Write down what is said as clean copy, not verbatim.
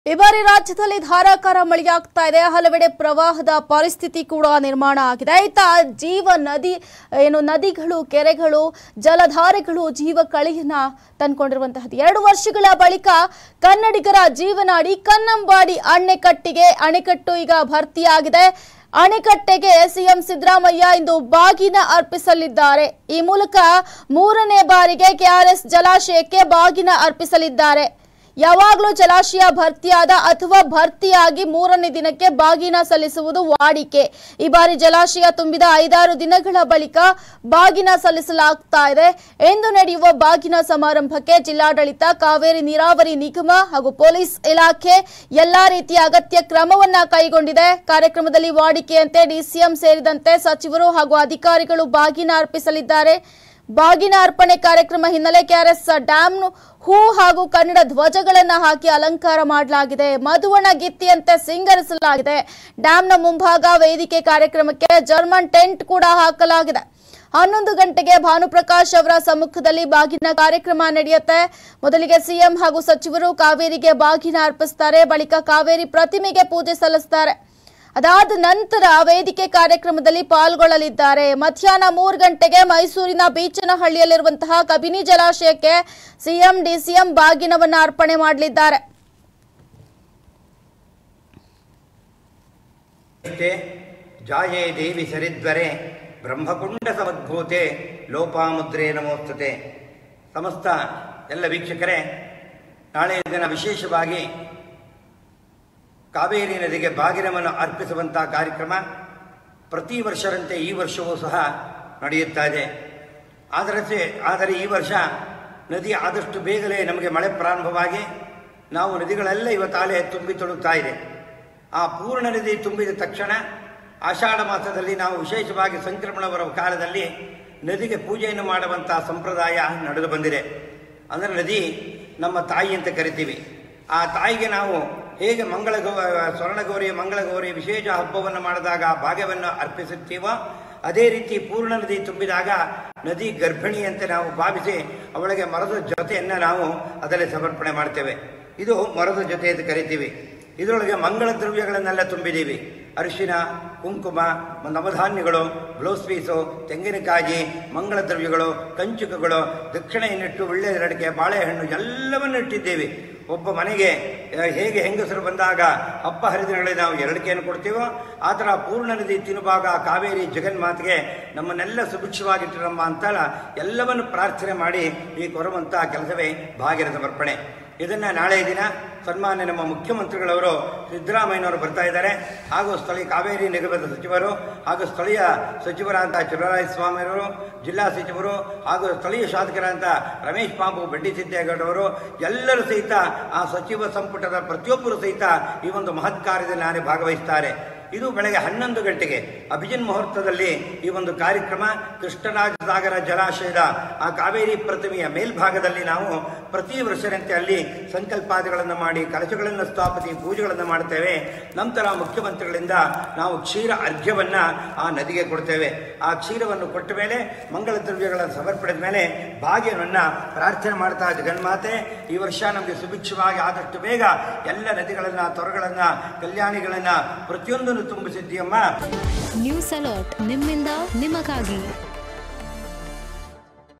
ಈ ಬಾರಿ ರಾಜ್ಯದಲ್ಲಿ ಧಾರಾಕಾರ ಮಳೆಯಾಗ್ತಾ ಇದೆ. ಹಲವೆಡೆ ಪ್ರವಾಹದ ಪರಿಸ್ಥಿತಿ ಕೂಡ ನಿರ್ಮಾಣ ಆಗಿದೆ. ನದಿಗಳು, ಕೆರೆಗಳು, ಜಲಧಾರೆಗಳು ಜೀವ ಕಳೆಯನ್ನ ತಂದುಕೊಂಡಿರುವಂತಹದ್ದು. 2 ವರ್ಷಗಳ ಬಳಿಕ ಕನ್ನಡಿಗರ ಜೀವನಾಡಿ ಕನ್ನಂಬಾಡಿ ಅಣೆಕಟ್ಟು ಈಗ ಭರ್ತಿಯಾಗಿದೆ. ಅಣೆಕಟ್ಟೆಗೆ ಸಿಎಂ ಸಿದ್ದರಾಮಯ್ಯ ಇಂದು ಬಾಗಿನ ಅರ್ಪಿಸಲಿದ್ದಾರೆ. ಈ ಮೂಲಕ 3ನೇ ಬಾರಿಗೆ ಕೆಆರ್ಎಸ್ ಜಲಾಶಯಕ್ಕೆ ಬಾಗಿನ ಅರ್ಪಿಸಲಿದ್ದಾರೆ. ಯಾವಾಗಲೂ ಜಲಾಶಯ ಭರ್ತಿಯಾದ ಅಥವಾ ಭರ್ತಿಯಾಗಿ 3ನೇ ದಿನಕ್ಕೆ ಬಾಗಿನ ಸಲ್ಲಿಸುವುದು ವಾಡಿಕೆ. ಈ ಬಾರಿ ಜಲಾಶಯ ತುಂಬಿದ 5-6 ದಿನಗಳ ಬಳಿಕ ಬಾಗಿನ ಸಲ್ಲಿಸಲಾಗ್ತಾ ಇದೆ. ಎಂದು ನಡೆಯುವ ಬಾಗಿನ ಸಮಾರಂಭಕ್ಕೆ ಜಿಲ್ಲಾಡಳಿತ, ಕಾವೇರಿ ನೀರಾವರಿ ನಿಗಮ ಹಾಗೂ ಪೊಲೀಸ್ ಇಲಾಖೆ ಎಲ್ಲಾ ರೀತಿಯ ಅಗತ್ಯ ಕ್ರಮವನ್ನ ಕೈಗೊಂಡಿದೆ. ಕಾರ್ಯಕ್ರಮದಲ್ಲಿ ವಾಡಿಕೆಯಂತೆ ಡಿಸಿಎಂ ಸೇರಿದಂತೆ ಸಚಿವರು ಹಾಗೂ ಅಧಿಕಾರಿಗಳು ಬಾಗಿನ ಅರ್ಪಿಸಲಿದ್ದಾರೆ. ಬಾಗಿನ ಅರ್ಪಣೆ ಕಾರ್ಯಕ್ರಮ ಹಿನ್ನೆಲೆ ಕೆಆರ್ಎಸ್ ಡ್ಯಾಂ ಹೂ ಹಾಗೂ ಕನ್ನಡ ಧ್ವಜಗಳನ್ನು ಹಾಕಿ ಅಲಂಕಾರ ಮಾಡಲಾಗಿದೆ. ಮಧುವಣ ಗಿತ್ತಿಯಂತೆ ಸಿಂಗರಿಸಲಾಗಿದೆ. ಡ್ಯಾಂನ ಮುಂಭಾಗ ವೇದಿಕೆ ಕಾರ್ಯಕ್ರಮಕ್ಕೆ ಜರ್ಮನ್ ಟೆಂಟ್ ಕೂಡ ಹಾಕಲಾಗಿದೆ. 11 ಗಂಟೆಗೆ ಭಾನುಪ್ರಕಾಶ್ ಅವರ ಸಮ್ಮುಖದಲ್ಲಿ ಬಾಗಿನ ಕಾರ್ಯಕ್ರಮ ನಡೆಯುತ್ತೆ. ಮೊದಲಿಗೆ ಸಿಎಂ ಹಾಗೂ ಸಚಿವರು ಕಾವೇರಿಗೆ ಬಾಗಿನ ಅರ್ಪಿಸುತ್ತಾರೆ. ಬಳಿಕ ಕಾವೇರಿ ಪ್ರತಿಮೆಗೆ ಪೂಜೆ ಸಲ್ಲಿಸುತ್ತಾರೆ. ಅದಾದ ನಂತರ ವೇದಿಕೆ ಕಾರ್ಯಕ್ರಮದಲ್ಲಿ ಪಾಲ್ಗೊಳ್ಳಲಿದ್ದಾರೆ. ಮಧ್ಯಾಹ್ನ 3 ಗಂಟೆಗೆ ಮೈಸೂರಿನ ಬೀಚನಹಳ್ಳಿಯಲ್ಲಿರುವಂತಹ ಕಬಿನಿ ಜಲಾಶಯಕ್ಕೆ ಸಿಎಂ ಡಿಸಿಎಂ ಬಾಗಿನವನ್ನು ಅರ್ಪಣೆ ಮಾಡಲಿದ್ದಾರೆ. ಜಾಯೇ ದೇವಿ ಸರಿದ್ವರೆ ಬ್ರಹ್ಮಕುಂಡ ಸಮದ್ಭೂತೆ ಲೋಪಾಮುದ್ರೇ ನಮೋಸ್ತುತೆ. ಸಮಸ್ತ ಎಲ್ಲ ವೀಕ್ಷಕರೇ, ನಾಳೆಯ ದಿನ ವಿಶೇಷವಾಗಿ ಕಾವೇರಿ ನದಿಗೆ ಬಾಗಿನವನ್ನು ಅರ್ಪಿಸುವಂತಹ ಕಾರ್ಯಕ್ರಮ ಪ್ರತಿ ವರ್ಷದಂತೆ ಈ ವರ್ಷವೂ ಸಹ ನಡೆಯುತ್ತಾ ಇದೆ. ಆದರೆ ಈ ವರ್ಷ ನದಿ ಆದಷ್ಟು ಬೇಗನೆ ನಮಗೆ ಮಳೆ ಪ್ರಾರಂಭವಾಗಿ ನಾವು ನದಿಗಳೆಲ್ಲ ಇವತ್ತಾಲೆ ತುಂಬಿ ತುಳುಕ್ತಾ ಇದೆ. ಆ ಪೂರ್ಣ ನದಿ ತುಂಬಿದ ತಕ್ಷಣ ಆಷಾಢ ಮಾಸದಲ್ಲಿ ನಾವು ವಿಶೇಷವಾಗಿ ಸಂಕ್ರಮಣ ಬರುವ ಕಾಲದಲ್ಲಿ ನದಿಗೆ ಪೂಜೆಯನ್ನು ಮಾಡುವಂತಹ ಸಂಪ್ರದಾಯ ನಡೆದು ಬಂದಿದೆ. ಅಂದರೆ ನದಿ ನಮ್ಮ ತಾಯಿ ಅಂತ ಕರಿತೀವಿ. ಆ ತಾಯಿಗೆ ನಾವು ಹೇಗೆ ಸ್ವರ್ಣಗೌರಿಯ ಮಂಗಳಗೌರಿ ವಿಶೇಷ ಹಬ್ಬವನ್ನು ಮಾಡಿದಾಗ ಭಾಗ್ಯವನ್ನು ಅರ್ಪಿಸುತ್ತೀವೋ, ಅದೇ ರೀತಿ ಪೂರ್ಣ ನದಿ ತುಂಬಿದಾಗ ನದಿ ಗರ್ಭಿಣಿಯಂತೆ ನಾವು ಭಾವಿಸಿ ಅವಳಿಗೆ ಮರದ ಜೊತೆಯನ್ನು ನಾವು ಅದರಲ್ಲಿ ಸಮರ್ಪಣೆ ಮಾಡ್ತೇವೆ. ಇದು ಮರದ ಜೊತೆ ಅಂತ ಕರಿತೀವಿ. ಇದರೊಳಗೆ ಮಂಗಳ ದ್ರವ್ಯಗಳನ್ನೆಲ್ಲ ತುಂಬಿದ್ದೀವಿ. ಅರಿಶಿನ, ಕುಂಕುಮ, ನವಧಾನ್ಯಗಳು, ಬ್ಲೌಸ್ ಪೀಸು, ತೆಂಗಿನಕಾಯಿ, ಮಂಗಳ ದ್ರವ್ಯಗಳು, ಕಂಚುಕಗಳು, ದಕ್ಷಿಣೆಯನ್ನಿಟ್ಟು ಒಳ್ಳೆಯದರಡಿಕೆ, ಬಾಳೆಹಣ್ಣು ಎಲ್ಲವನ್ನು ಇಟ್ಟಿದ್ದೇವೆ. ಒಬ್ಬ ಮನೆಗೆ ಹೇಗೆ ಹೆಂಗಸರು ಬಂದಾಗ ಹಬ್ಬ ಹರಿದಿನಗಳಲ್ಲಿ ನಾವು ಎರಡಿಕೆಯನ್ನು ಕೊಡ್ತೀವೋ, ಆ ಥರ ಪೂರ್ಣ ನದಿ ತಿನ್ನುವಾಗ ಕಾವೇರಿ ಜಗನ್ಮಾತೆಗೆ ನಮ್ಮನ್ನೆಲ್ಲ ಸುಭಿಕ್ಷವಾಗಿಟ್ಟಿರಮ್ಮ ಅಂತಲ್ಲ ಎಲ್ಲವನ್ನು ಪ್ರಾರ್ಥನೆ ಮಾಡಿ ಈ ಕೊರುವಂಥ ಕೆಲಸವೇ ಬಾಗಿನ ಸಮರ್ಪಣೆ. ಇದನ್ನು ನಾಳೆ ದಿನ ಸನ್ಮಾನ್ಯ ನಮ್ಮ ಮುಖ್ಯಮಂತ್ರಿಗಳವರು ಸಿದ್ದರಾಮಯ್ಯನವರು ಬರ್ತಾ ಇದ್ದಾರೆ. ಹಾಗೂ ಸ್ಥಳೀಯ ಕಾವೇರಿ ನಿಗಮದ ಸಚಿವರು ಹಾಗೂ ಸ್ಥಳೀಯ ಸಚಿವರಾದಂಥ ಚಲುವರಾಯಸ್ವಾಮಿಯವರು, ಜಿಲ್ಲಾ ಸಚಿವರು ಹಾಗೂ ಸ್ಥಳೀಯ ಶಾಸಕರಾದಂಥ ರಮೇಶ್ ಬಾಬು ಬೆಡ್ಡಿಸಿದ್ದೇಗೌಡವರು ಎಲ್ಲರೂ ಸಹಿತ ಆ ಸಚಿವ ಸಂಪುಟದ ಪ್ರತಿಯೊಬ್ಬರು ಸಹಿತ ಈ ಒಂದು ಮಹತ್ ಕಾರ್ಯದಲ್ಲಿ ಭಾಗವಹಿಸುತ್ತಾರೆ. ಇದು ಬೆಳಗ್ಗೆ 11 ಗಂಟೆಗೆ ಅಭಿಜಿನ್ ಮುಹೂರ್ತದಲ್ಲಿ ಈ ಒಂದು ಕಾರ್ಯಕ್ರಮ ಕೃಷ್ಣರಾಜಸಾಗರ ಜಲಾಶಯದ ಆ ಕಾವೇರಿ ಪ್ರತಿಮೆಯ ಮೇಲ್ಭಾಗದಲ್ಲಿ ನಾವು ಪ್ರತಿ ವರ್ಷದಂತೆ ಅಲ್ಲಿ ಸಂಕಲ್ಪಾದಿಗಳನ್ನು ಮಾಡಿ ಕಲಶಗಳನ್ನು ಸ್ಥಾಪಿಸಿ ಪೂಜೆಗಳನ್ನು ಮಾಡ್ತೇವೆ. ನಂತರ ಮುಖ್ಯಮಂತ್ರಿಗಳಿಂದ ನಾವು ಕ್ಷೀರ ಅರ್ಘ್ಯವನ್ನು ಆ ನದಿಗೆ ಕೊಡ್ತೇವೆ. ಆ ಕ್ಷೀರವನ್ನು ಕೊಟ್ಟ ಮೇಲೆ ಮಂಗಳ ದ್ರವ್ಯಗಳನ್ನು ಸಮರ್ಪಡಿದ ಮೇಲೆ ಭಾಗ್ಯವನ್ನು ಪ್ರಾರ್ಥನೆ ಮಾಡ್ತಾ ಜಗನ್ಮಾತೆ ಈ ವರ್ಷ ನಮಗೆ ಸುಭಿಕ್ಷವಾಗಿ ಆದಷ್ಟು ಬೇಗ ಎಲ್ಲ ನದಿಗಳನ್ನು, ತೊರೆಗಳನ್ನು, ಕಲ್ಯಾಣಿಗಳನ್ನು ಪ್ರತಿಯೊಂದನ್ನು ತುಂಬಿಸಿದ್ದೀಯಮ್ಮ. ನ್ಯೂಸ್ ಅಲರ್ಟ್ ನಿಮ್ಮಿಂದ ನಿಮಗಾಗಿ.